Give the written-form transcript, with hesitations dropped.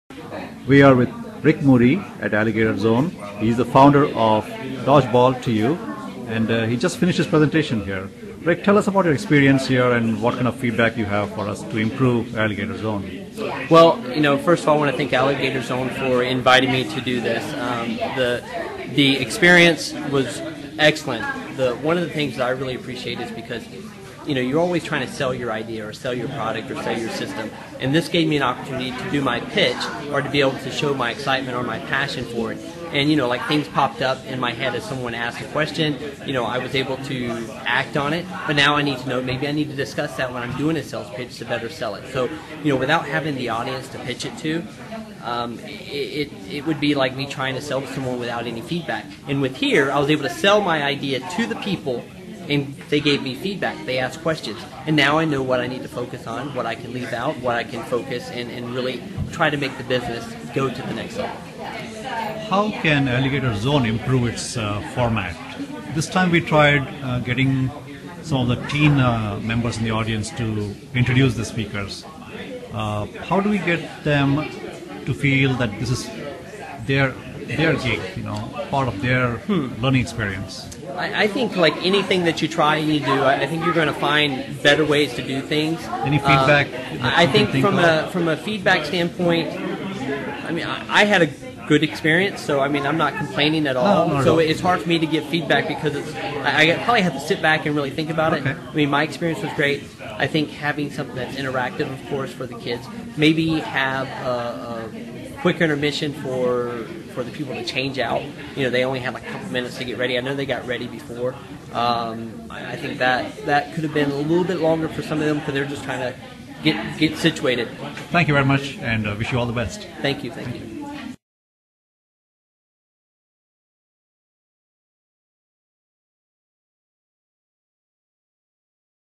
We are with Rick Moody at Alligator Zone. He's the founder of Dodgeball to You, and he just finished his presentation here. Rick, tell us about your experience here and what kind of feedback you have for us to improve Alligator Zone. Well, first of all, I want to thank Alligator Zone for inviting me to do this. The experience was excellent. One of the things that I really appreciate is because you're always trying to sell your idea or sell your product or sell your system. And this gave me an opportunity to do my pitch or to be able to show my excitement or my passion for it. And, like things popped up in my head as someone asked a question, I was able to act on it. But now I need to know, maybe I need to discuss that when I'm doing a sales pitch to better sell it. So, without having the audience to pitch it to, it would be like me trying to sell to someone without any feedback. And with here, I was able to sell my idea to the people, and they gave me feedback. They asked questions. And now I know what I need to focus on, what I can leave out, what I can focus, and really try to make the business go to the next level. How can Alligator Zone improve its format? This time we tried getting some of the teen members in the audience to introduce the speakers. How do we get them to feel that this is their gig, part of their learning experience? I think like anything that you try and you do, I think you're going to find better ways to do things. Any feedback? I think from a feedback standpoint, I had a good experience, so I'm not complaining at all. No, so it's hard for me to give feedback because I probably have to sit back and really think about it. My experience was great. I think having something that's interactive, of course, for the kids, maybe have a quick intermission for the people to change out. They only had like a couple minutes to get ready. I know they got ready before. I think that could have been a little bit longer for some of them because they're just trying to get situated. Thank you very much, and wish you all the best. Thank you.